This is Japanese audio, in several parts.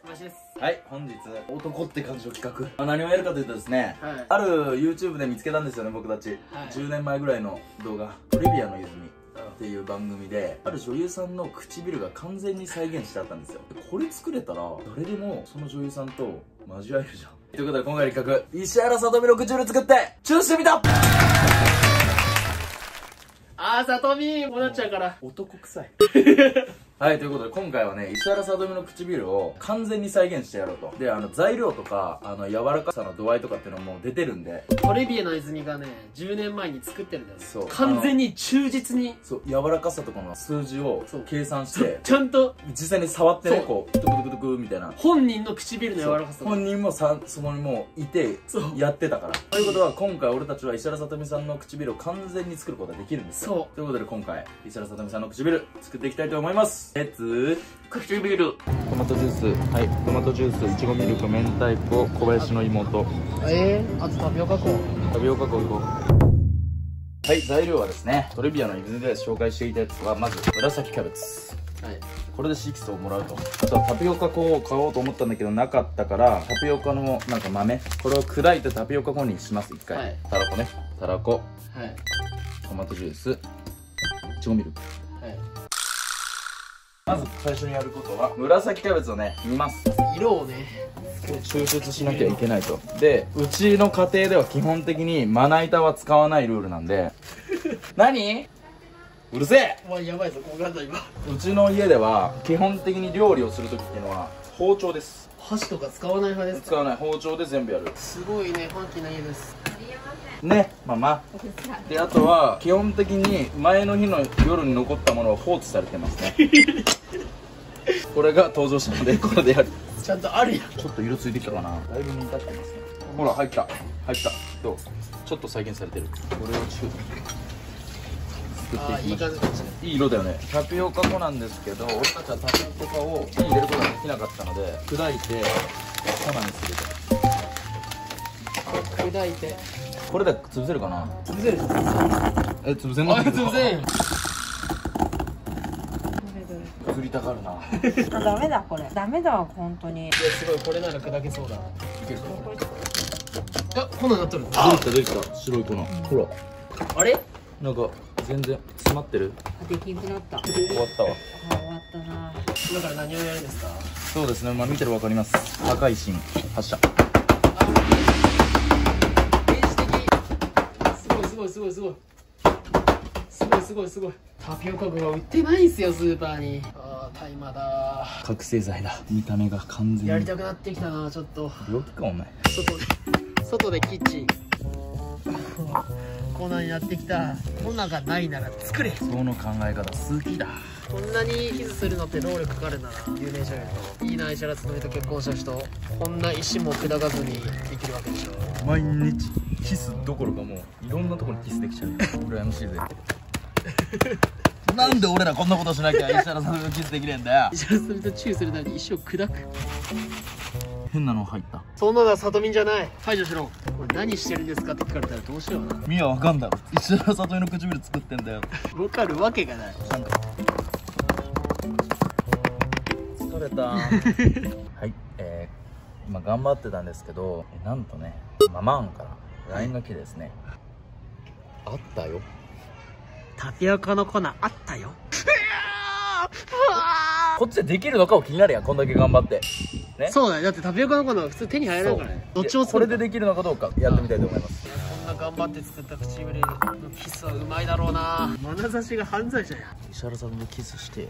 はい、本日男って感じの企画、何をやるかというとですね、ある YouTube で見つけたんですよね、僕たち。10年前ぐらいの動画、トリビアの泉っていう番組で、ある女優さんの唇が完全に再現してあったんですよ。これ作れたら誰でもその女優さんと交わえるじゃん。ということで今回の企画、石原さとみの唇作ってチューしてみた。 さとみもうなっちゃうから男臭い。はい、ということで今回はね、石原さとみの唇を完全に再現してやろうと。で、材料とか柔らかさの度合いとかっていうのも出てるんで、 トレビアの泉がね10年前に作ってるんだよね。 そう、 完全に忠実に、 そう柔らかさとかの数字を計算してちゃんと実際に触ってね、こうトゥクトゥクトゥクみたいな、 本人の唇の柔らかさ、 本人もそこにもういてやってたから。ということは今回俺たちは石原さとみさんの唇を完全に作ることができるんですよ。そうということで今回石原さとみさんの唇作っていきたいと思います。レッツ唇。トマトジュース、はい、トマトジュース、いちごミルク、明太子、小林の妹、 あとタピオカ粉。 タピオカ粉いこう。はい、材料はですね、トリビアの泉で紹介していたやつはまず紫キャベツ、はい、これで色素をもらうと。あとはタピオカ粉を買おうと思ったんだけどなかったから、タピオカのなんか豆、これを砕いてタピオカ粉にします。一回、たらこね、たらこ、トマトジュース、いちごミルク。まず最初にやることは紫キャベツをね煮ます。 色をね抽出しなきゃいけないと。で、うちの家庭では基本的にまな板は使わないルールなんで何うるせえ。 やばいぞ、ここが今。 うちの家では基本的に料理をする時っていうのは包丁です。 箸とか使わない派ですか？ 使わない、包丁で全部やる。 すごいね、ファンキーな家ですね、ママ。で、あとは基本的に前の日の夜に残ったものは放置されてますねこれが登場したのでこれでやる。 ちゃんとあるやん。 ちょっと色ついてきたかな。だいぶ煮立ってますね。ほら、入った入った。どう？ちょっと再現されてる。これを作っていきましょう。いい感じですね。いい色だよね。タピオカ粉なんですけど、俺たちはタピオカを火に入れることができなかったので砕いて粉にすると。 砕いてこれで潰せるかな。 潰せる。 潰せんの？ 潰せん。 削りたがるなダメだ、これダメだわ、本当に。 いや、すごい、これなら砕けそうだ。いけるか。粉になっとる。 できた白い粉。ほら、 あれなんか全然詰まってる。 できなくなった。 終わったわ。 終わったな。 今から何をやるんですか？ そうですね、まあ見てるわかります。赤い芯発射。 すごいすごいすごいすごいすごいすごい。タピオカ粉が売ってないんすよ、スーパーに。大麻だ。 覚醒剤だ。見た目が完全にやりたくなってきたな。ちょっと病気かお前。 外でキッチンこんなになってきた。こんなんがないなら作れ。 その考え方好きだ。 こんなにキスするのって労力かかるなら有名女優と。いいな、石原さとみと結婚した人。こんな石も砕かずにできるわけでしょ。 毎日キスどころかもういろんなところにキスできちゃう。羨ましいぜなんで俺らこんなことしなきゃ石原さとみとキスできねえんだよ。 石原さとみとチューするために石を砕く。 変なの入った。 そんなのはさとみんじゃない。排除しろ。これ何してるんですかって聞かれたらどうしような。 ミはわかんだろ。石原さとみの唇作ってんだよ。 わかるわけがない。 疲れたはい、今頑張ってたんですけど、なんとね、ママンから LINE が来てですね、あったよ、 タピオカの粉あったよ。 こっちでできるのかを気になるやん、こんだけ頑張ってね。 そうだよ。だってタピオカの粉は普通手に入らないからね。どっちをこれでできるのかどうかやってみたいと思います。 こんな頑張って作った唇のキスはうまいだろうな。眼差しが犯罪者や。 石原さんとキスして。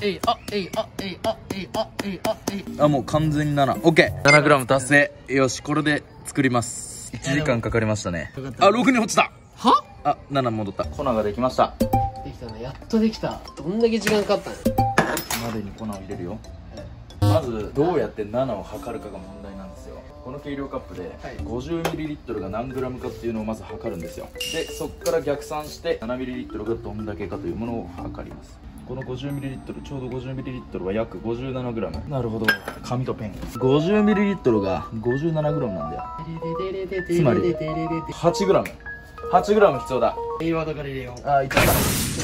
もう完全に7 グラム達成。よし、これで作ります。1時間かかりましたね。6に落ちた。 は 7戻った。粉ができました。 できたね。やっとできた。どんだけ時間かかったの？ 鍋に粉を入れるよ。まずどうやって7を測るかが問題なんですよ。この計量カップで 50ml が何グラムかっていうのをまず測るんですよ。でそこから逆算して 7ml がどんだけかというものを測ります。この 50ml、 ちょうど 50ml は約 57g。 なるほど、紙とペン。 50ml が 57g なんだよ。つまり 8g 必要だ。 栄養だから入れよう。 あ、いった。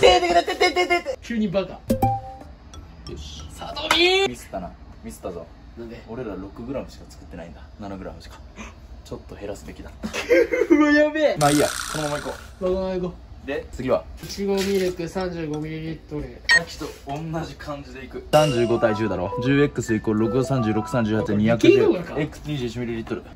急にバカ。 よし、 さとみミスったな。ミスったぞ。 なんで俺ら 6g しか作ってないんだ。 7g しか。ちょっと減らすべきだった。 うわやべえ。 まあいいや、このままいこまあ行こう。で次はいちごミルク 35ml。 秋と同じ感じでいく。35対10だろ。 10x イコール636382010 x21ml。 よ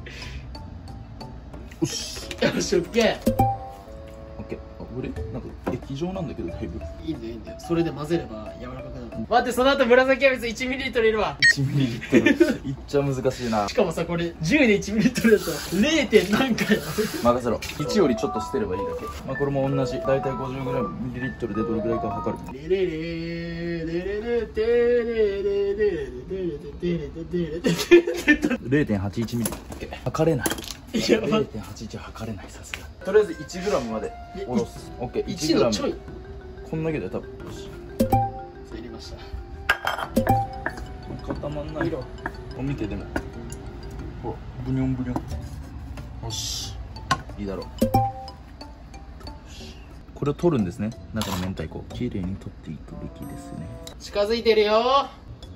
しよしオッケー。 オッケー。あ、俺なんか液状なんだけどだいぶ。 いいんだよいいんだよ。それで混ぜれば柔らかくなる。待って、その後紫キャベツ 1ml いるわ。 1ml いっちゃ難しいな。 しかもさ、これ10で 1ml だと 0. 点何回だ。 任せろ。1よりちょっと捨てればいいだけ。まあこれも同じ。だいたい 50ml でどれくらいか測る。 レレレレレレレテレレレレレレレレレレレレ 0.81ml。測れない。 やば。 0.81 測れない、さすが。とりあえず 1g までおろす。オッケー。 1のちょい。 こんだけで多分。よし。 入れました。 固まんない。 色。 見てでも。ほら、ブニョンブニョン。よし。いいだろう。これを取るんですね。中の明太子。きれいに取っていくべきですね。 近づいてるよ。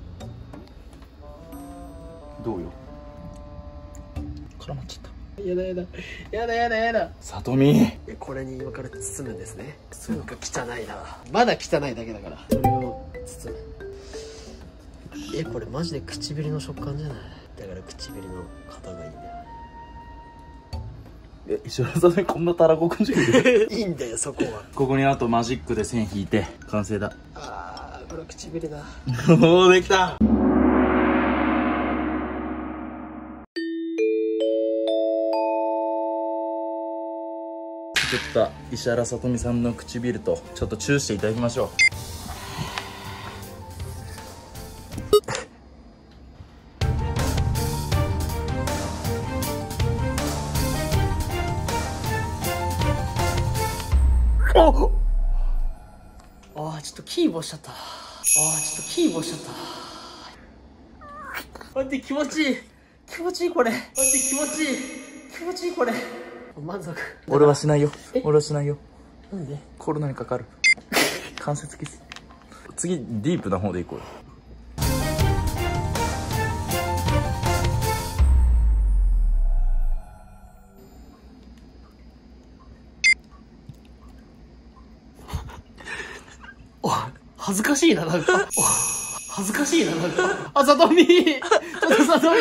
どうよ。絡まっちゃった。 やだやだやだやだやだ。 さとみ。 これに今から包むんですね。包むか汚いな。まだ汚いだけだから。それを包む。これマジで唇の食感じゃない。だから唇の型がいいんだよ。 石原さんこんなたらこくんじゃん。 いいんだよそこは。 ここにあとマジックで線引いて完成だ。 あー、これは唇だ。 おお、できた。作った石原さとみさんの唇とちょっとチューしていただきましょう。 あー、ちょっとキーボしちゃった。待って、気持ちいいこれ。待って、気持ちいいこれ。満足。 俺はしないよ。 なんで？ コロナにかかる。関節キス。次ディープな方でいこうよ。 恥ずかしいな、なんか。あ、さとみさとみ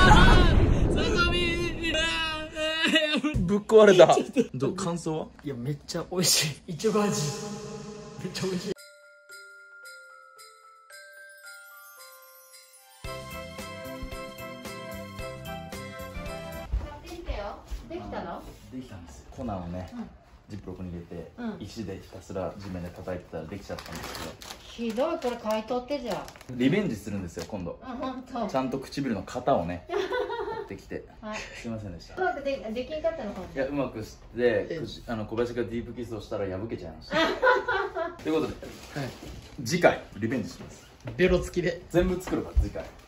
ぶっ壊れた。どう、感想は？ いや、めっちゃ美味しい。いちご味。めっちゃ美味しい。 できたの？ できたんですよ。粉をね、ジップロックに入れて、石でひたすら地面で叩いてたらできちゃったんですけど。 ひどい、これ買い取ってじゃん。 リベンジするんですよ今度。 本当。 ちゃんと唇の型をね持ってきて、 はい。 すいませんでした。 うまくできんかったの本いや、うまくして小林がディープキスをしたら破けちゃいました。ということで、次回リベンジします。 ベロ付きで。 全部作るから次回。